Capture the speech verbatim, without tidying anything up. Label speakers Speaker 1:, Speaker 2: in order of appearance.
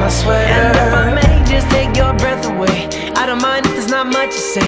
Speaker 1: my sweater.
Speaker 2: And if I may just take your breath away, I don't mind if there's not much to say.